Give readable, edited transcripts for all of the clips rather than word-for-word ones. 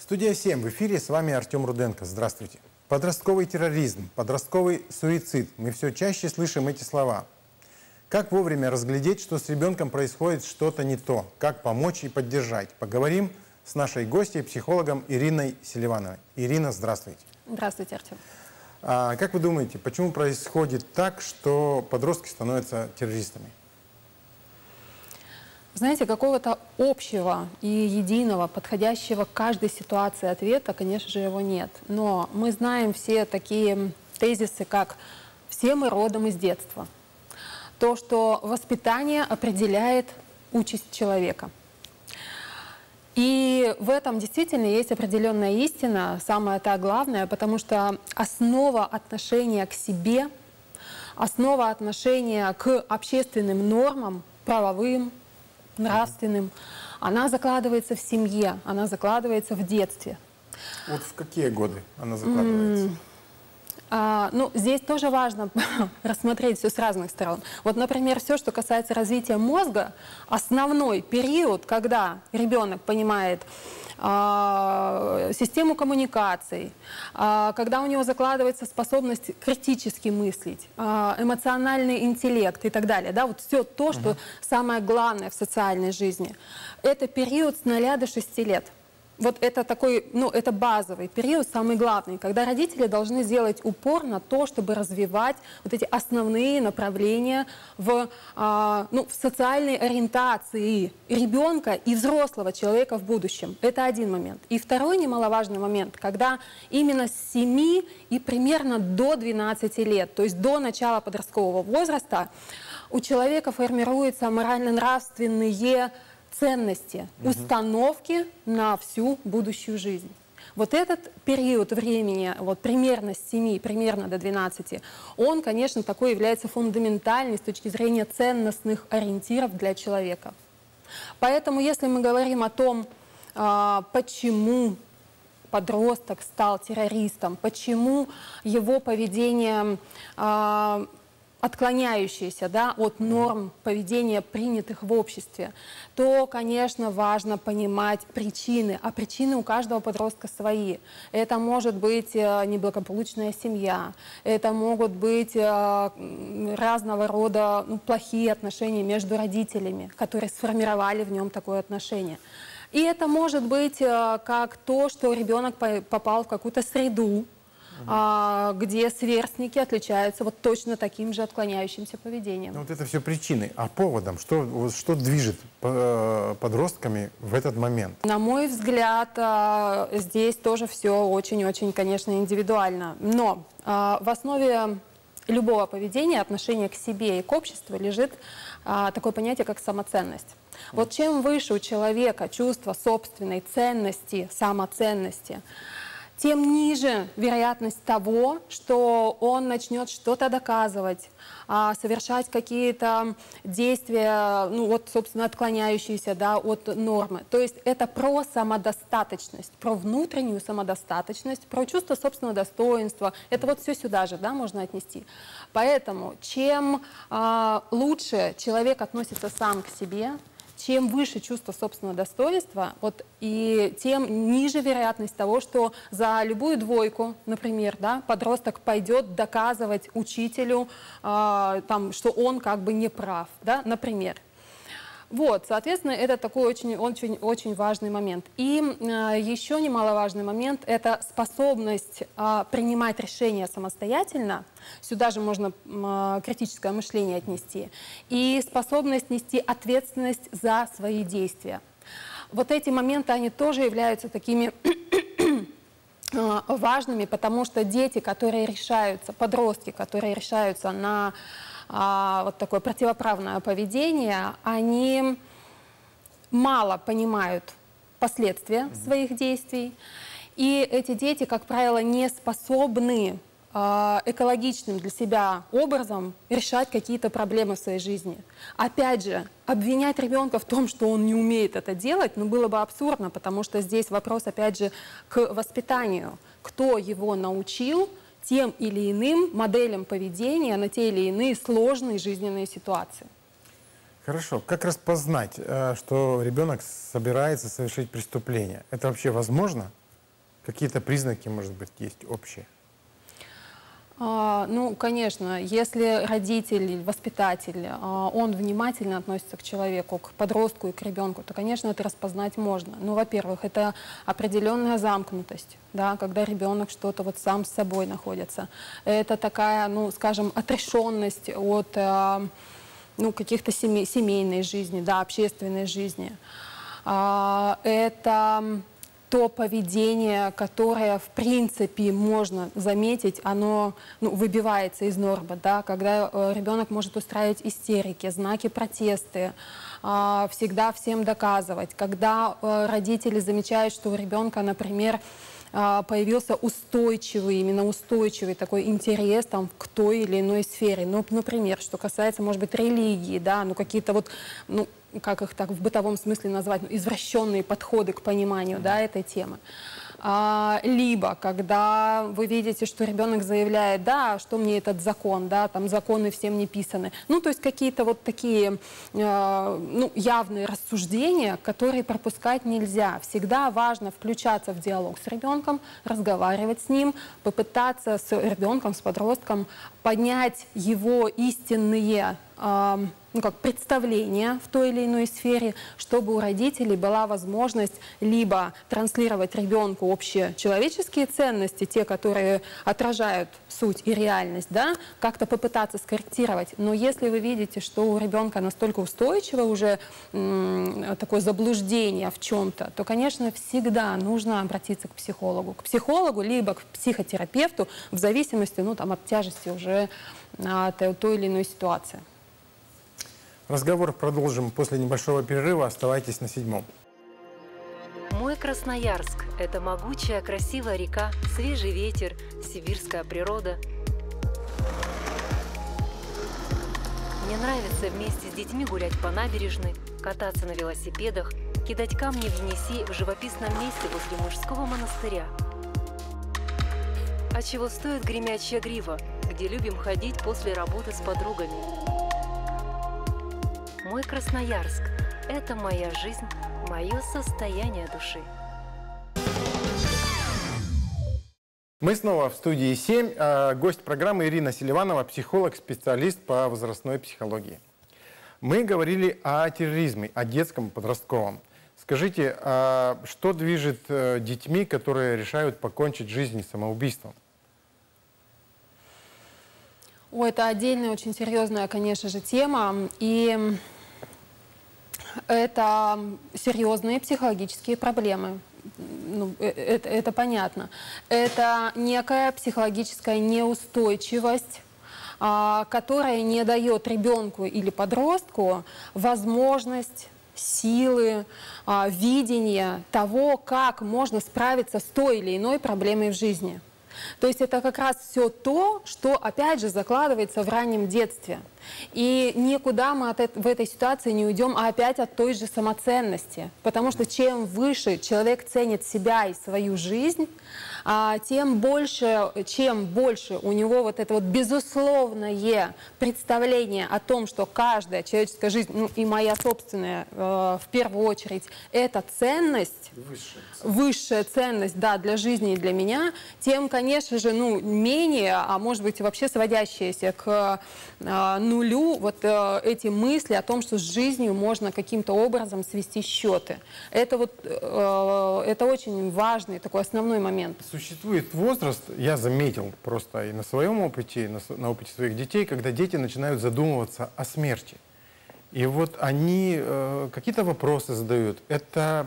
Студия 7 в эфире, с вами Артем Руденко. Здравствуйте. Подростковый терроризм, подростковый суицид. Мы все чаще слышим эти слова. Как вовремя разглядеть, что с ребенком происходит что-то не то? Как помочь и поддержать? Поговорим с нашей гостьей, психологом Ириной Селивановой. Ирина, здравствуйте. Здравствуйте, Артем. Как вы думаете, почему происходит так, что подростки становятся террористами? Знаете, какого-то общего и единого, подходящего к каждой ситуации ответа, конечно же, его нет. Но мы знаем все такие тезисы, как «все мы родом из детства». То, что воспитание определяет участь человека. И в этом действительно есть определенная истина, самое-то главное, потому что основа отношения к себе, основа отношения к общественным нормам, правовым, нравственным, она закладывается в семье, она закладывается в детстве. Вот в какие годы она закладывается? Ну, здесь тоже важно рассмотреть все с разных сторон. Вот, например, все, что касается развития мозга, основной период, когда ребенок понимает систему коммуникаций, когда у него закладывается способность критически мыслить, эмоциональный интеллект и так далее. Да, вот все то, что самое главное в социальной жизни. Это период с 0 до 6 лет. Вот это такой, это базовый период, самый главный, когда родители должны сделать упор на то, чтобы развивать вот эти основные направления в социальной ориентации ребенка и взрослого человека в будущем. Это один момент. И второй немаловажный момент, когда именно с 7 и примерно до 12 лет, то есть до начала подросткового возраста, у человека формируются морально-нравственные ценности, установки на всю будущую жизнь. Вот этот период времени, вот примерно с 7, примерно до 12, он, конечно, такой является фундаментальный с точки зрения ценностных ориентиров для человека. Поэтому, если мы говорим о том, почему подросток стал террористом, почему его поведение отклоняющиеся, да, от норм поведения, принятых в обществе, то, конечно, важно понимать причины. А причины у каждого подростка свои. Это может быть неблагополучная семья, это могут быть разного рода плохие отношения между родителями, которые сформировали в нем такое отношение. И это может быть как то, что ребенок попал в какую-то среду, где сверстники отличаются вот точно таким же отклоняющимся поведением. Вот это все причины. А поводом, что движет подростками в этот момент? На мой взгляд, здесь тоже все очень-очень, конечно, индивидуально. Но в основе любого поведения, отношения к себе и к обществу лежит такое понятие, как самоценность. Вот чем выше у человека чувство собственной ценности, самоценности, тем ниже вероятность того, что он начнет что-то доказывать, совершать какие-то действия, собственно, отклоняющиеся, да, от нормы. То есть это про самодостаточность, про внутреннюю самодостаточность, про чувство собственного достоинства. Это вот все сюда же, да, можно отнести. Поэтому чем лучше человек относится сам к себе, чем выше чувство собственного достоинства, и тем ниже вероятность того, что за любую двойку, например, да, подросток пойдет доказывать учителю, что он как бы не прав, да, например. Вот, соответственно, это такой очень важный момент. И еще немаловажный момент – это способность принимать решения самостоятельно. Сюда же можно критическое мышление отнести. И способность нести ответственность за свои действия. Вот эти моменты, они тоже являются такими важными, потому что дети, которые решаются, подростки, которые решаются на вот такое противоправное поведение, они мало понимают последствия своих действий. И эти дети, как правило, не способны экологичным для себя образом решать какие-то проблемы в своей жизни. Опять же, обвинять ребенка в том, что он не умеет это делать, было бы абсурдно, потому что здесь вопрос, опять же, к воспитанию. Кто его научил тем или иным моделям поведения на те или иные сложные жизненные ситуации. Хорошо. Как распознать, что ребенок собирается совершить преступление? Это вообще возможно? Какие-то признаки, может быть, есть общие? Ну, конечно, если родитель, воспитатель, он внимательно относится к человеку, к подростку и к ребенку, то, конечно, это распознать можно. Ну, во-первых, это определенная замкнутость, да, когда ребенок что-то вот сам с собой находится. Это такая, ну, скажем, отрешенность от ну, каких-то семейной жизни, да, общественной жизни. Это то поведение, которое, в принципе, можно заметить, оно выбивается из нормы, да, когда ребенок может устраивать истерики, знаки протесты, всегда всем доказывать, когда родители замечают, что у ребенка, например, появился именно устойчивый такой интерес там, к той или иной сфере. Ну, например, что касается, может быть, религии, да, ну, какие-то вот, ну, как их так в бытовом смысле назвать, извращенные подходы к пониманию, да, этой темы. Либо, когда вы видите, что ребенок заявляет, да, что мне этот закон, да, там законы всем не писаны. Ну, то есть какие-то вот такие ну, явные рассуждения, которые пропускать нельзя. Всегда важно включаться в диалог с ребенком, разговаривать с ним, попытаться с ребенком, с подростком поднять его истинные ну, как представления в той или иной сфере, чтобы у родителей была возможность либо транслировать ребенку общечеловеческие ценности, те, которые отражают суть и реальность, да, как-то попытаться скорректировать. Но если вы видите, что у ребенка настолько устойчиво уже такое заблуждение в чем-то, то, конечно, всегда нужно обратиться к психологу либо к психотерапевту, в зависимости, ну, там, от тяжести уже той или иной ситуации. Разговор продолжим после небольшого перерыва. Оставайтесь на 7. Мой Красноярск – это могучая, красивая река, свежий ветер, сибирская природа. Мне нравится вместе с детьми гулять по набережной, кататься на велосипедах, кидать камни в Енисей в живописном месте возле мужского монастыря. А чего стоит Гремячья Грива, где любим ходить после работы с подругами. Мой Красноярск – это моя жизнь, мое состояние души. Мы снова в студии 7. Гость программы Ирина Селиванова, психолог, специалист по возрастной психологии. Мы говорили о терроризме, о детском и подростковом. Скажите, что движет детьми, которые решают покончить жизнь самоубийством? Это отдельная, очень серьезная, конечно же, тема. И это серьезные психологические проблемы. Ну, это понятно. Это некая психологическая неустойчивость, которая не дает ребенку или подростку возможность, силы, видения того, как можно справиться с той или иной проблемой в жизни. То есть это как раз все то, что, опять же, закладывается в раннем детстве. И никуда мы в этой ситуации не уйдем, а опять от той же самоценности. Потому что чем выше человек ценит себя и свою жизнь, чем больше у него вот это вот безусловное представление о том, что каждая человеческая жизнь, ну и моя собственная в первую очередь, это ценность, высшая ценность, да, для жизни и для меня, тем, конечно же, ну, менее, а может быть вообще сводящиеся к нулю вот эти мысли о том, что с жизнью можно каким-то образом свести счеты. Это очень важный такой основной момент. Существует возраст, я заметил просто и на своем опыте, и на опыте своих детей, когда дети начинают задумываться о смерти. И вот они какие-то вопросы задают. Это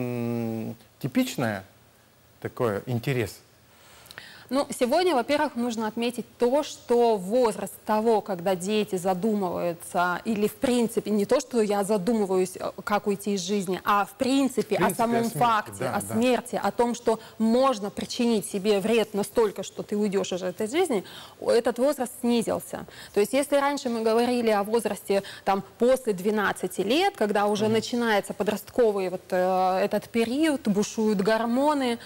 типичное такое интерес? Ну, сегодня, во-первых, нужно отметить то, что возраст того, когда дети задумываются, или в принципе, не то, что я задумываюсь, как уйти из жизни, а в принципе о самом факте, да, о смерти, о том, что можно причинить себе вред настолько, что ты уйдешь из этой жизни, этот возраст снизился. То есть если раньше мы говорили о возрасте там, после 12 лет, когда уже начинается подростковый вот, этот период, бушуют гормоны,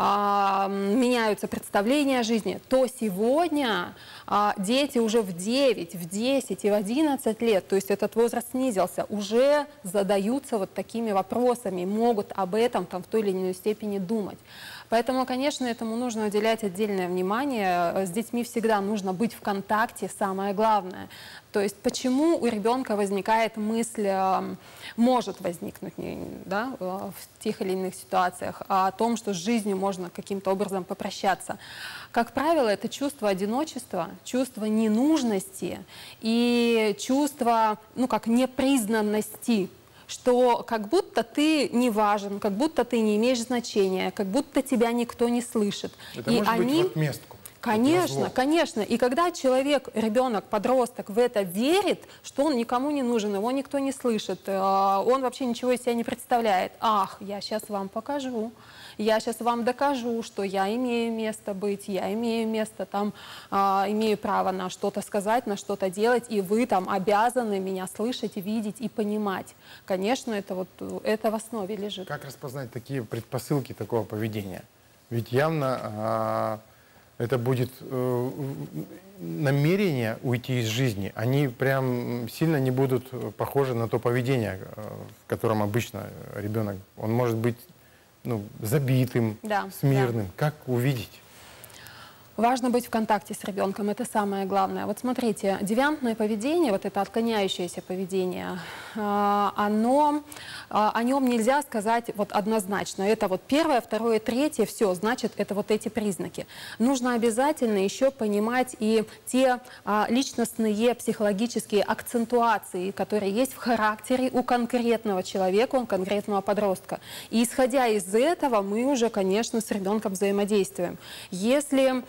меняются представления о жизни, то сегодня дети уже в 9, в 10 и в 11 лет, то есть этот возраст снизился, уже задаются вот такими вопросами, могут об этом там, в той или иной степени думать. Поэтому, конечно, этому нужно уделять отдельное внимание. С детьми всегда нужно быть в контакте, самое главное. То есть почему у ребенка возникает мысль, может возникнуть, да, в тех или иных ситуациях, о том, что с жизнью можно каким-то образом попрощаться. Как правило, это чувство одиночества, чувство ненужности и чувство, ну, как непризнанности, что как будто ты не важен, как будто ты не имеешь значения, как будто тебя никто не слышит. Это и может они... быть в отместку. Конечно, конечно. И когда человек, ребенок, подросток в это верит, что он никому не нужен, его никто не слышит, он вообще ничего из себя не представляет. Ах, я сейчас вам покажу. Я сейчас вам докажу, что я имею место быть, я имею место там, имею право на что-то сказать, на что-то делать, и вы там обязаны меня слышать, видеть и понимать. Конечно, это в основе лежит. Как распознать такие предпосылки такого поведения? Ведь явно это будет намерение уйти из жизни. Они прям сильно не будут похожи на то поведение, в котором обычно ребенок, он может быть забитым, Да, смирным. да. Как увидеть? Важно быть в контакте с ребенком, это самое главное. Вот смотрите, девиантное поведение, вот это отклоняющееся поведение, о нем нельзя сказать вот однозначно. Это вот первое, второе, третье, все, значит, это вот эти признаки. Нужно обязательно еще понимать и те личностные психологические акцентуации, которые есть в характере у конкретного человека, у конкретного подростка. И исходя из этого мы уже, конечно, с ребенком взаимодействуем. Если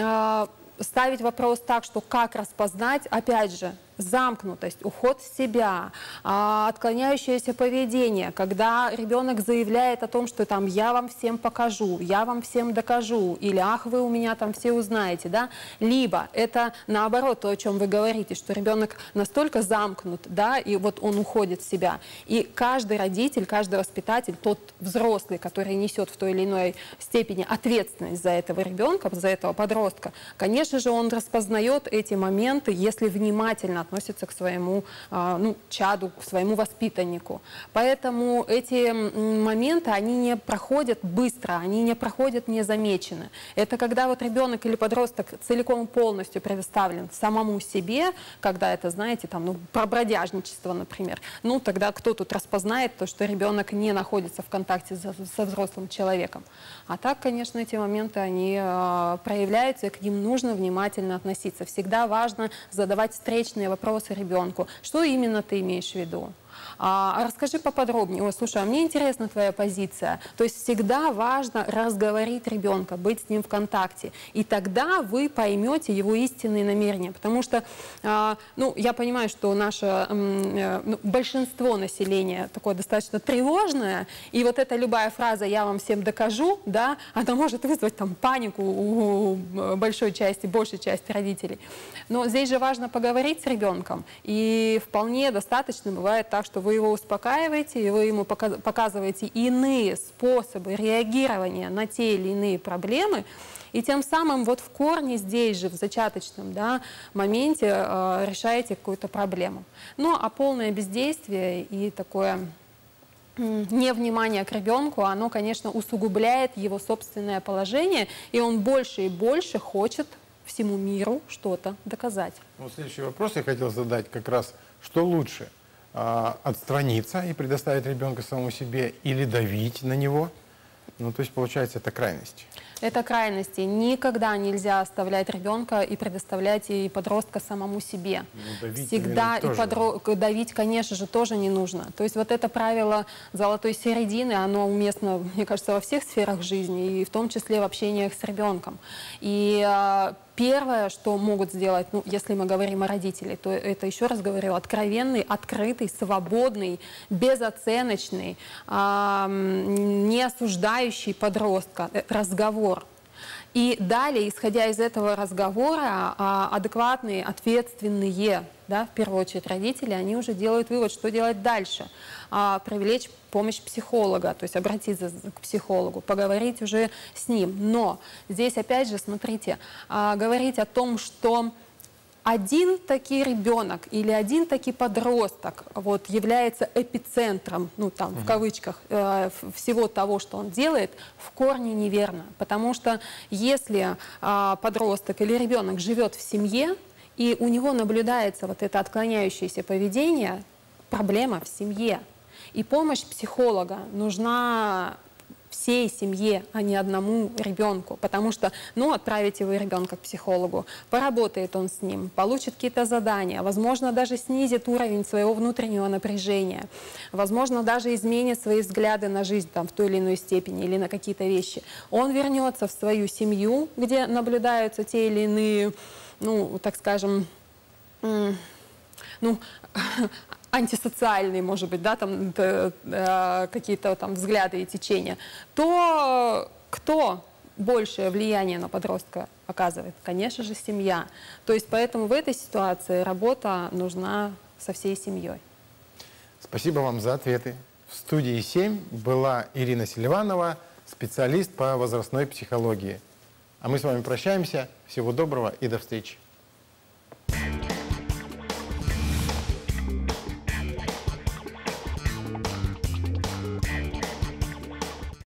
ставить вопрос так, что как распознать, опять же, замкнутость, уход в себя, отклоняющееся поведение, когда ребенок заявляет о том, что там я вам всем покажу, я вам всем докажу, или ах, вы у меня там все узнаете, да, либо это наоборот то, о чем вы говорите, что ребенок настолько замкнут, да, и вот он уходит в себя. И каждый родитель, каждый воспитатель, тот взрослый, который несет в той или иной степени ответственность за этого ребенка, за этого подростка, конечно же, он распознает эти моменты, если внимательно относится к своему чаду, к своему воспитаннику. Поэтому эти моменты, они не проходят быстро, они не проходят незамеченно. Это когда вот ребенок или подросток целиком полностью предоставлен самому себе, когда это, знаете, там, про бродяжничество, например, тогда кто тут распознает то, что ребенок не находится в контакте со взрослым человеком. А так, конечно, эти моменты, они проявляются, и к ним нужно внимательно относиться. Всегда важно задавать встречные вопросы ребенку. Что именно ты имеешь в виду? Расскажи поподробнее. Ой, слушай, а мне интересна твоя позиция. То есть всегда важно разговорить ребенка, быть с ним в контакте. И тогда вы поймете его истинные намерения. Потому что, я понимаю, что наше большинство населения такое достаточно тревожное. И вот эта любая фраза «я вам всем докажу», да, она может вызвать там панику у большей части родителей. Но здесь же важно поговорить с ребенком. И вполне достаточно бывает так, что вы его успокаиваете, и вы ему показываете иные способы реагирования на те или иные проблемы, и тем самым вот в корне здесь же, в зачаточном моменте решаете какую-то проблему. А полное бездействие и такое невнимание к ребенку, оно, конечно, усугубляет его собственное положение, и он больше и больше хочет всему миру что-то доказать. Следующий вопрос я хотел задать как раз, что лучше? Отстраниться и предоставить ребенка самому себе или давить на него? То есть, получается, это крайность. Это крайности. Никогда нельзя оставлять ребенка и предоставлять и подростка самому себе. Всегда и давить, конечно же, тоже не нужно. То есть вот это правило золотой середины, оно уместно, мне кажется, во всех сферах жизни, и в том числе в общениях с ребенком. И первое, что могут сделать, если мы говорим о родителях, то это, еще раз говорю, откровенный, открытый, свободный, безоценочный, не осуждающий подростка разговор. И далее, исходя из этого разговора, адекватные, ответственные, в первую очередь родители, они уже делают вывод, что делать дальше. Привлечь помощь психолога, то есть обратиться к психологу, поговорить уже с ним. Но здесь, опять же, смотрите, говорить о том, что один таки ребенок или один таки подросток вот, является эпицентром, ну там в кавычках, всего того, что он делает, в корне неверно. Потому что если подросток или ребенок живет в семье, и у него наблюдается вот это отклоняющееся поведение, проблема в семье. И помощь психолога нужна всей семье, а не одному ребенку. Потому что, ну, отправите вы ребенка к психологу, поработает он с ним, получит какие-то задания, возможно, даже снизит уровень своего внутреннего напряжения, возможно, даже изменит свои взгляды на жизнь там, в той или иной степени или на какие-то вещи. Он вернется в свою семью, где наблюдаются те или иные, ну, так скажем, ну, антисоциальные, может быть, да, там какие-то там взгляды и течения, то кто большее влияние на подростка оказывает? Конечно же, семья. То есть поэтому в этой ситуации работа нужна со всей семьей. Спасибо вам за ответы. В студии 7 была Ирина Селиванова, специалист по возрастной психологии. А мы с вами прощаемся. Всего доброго и до встречи.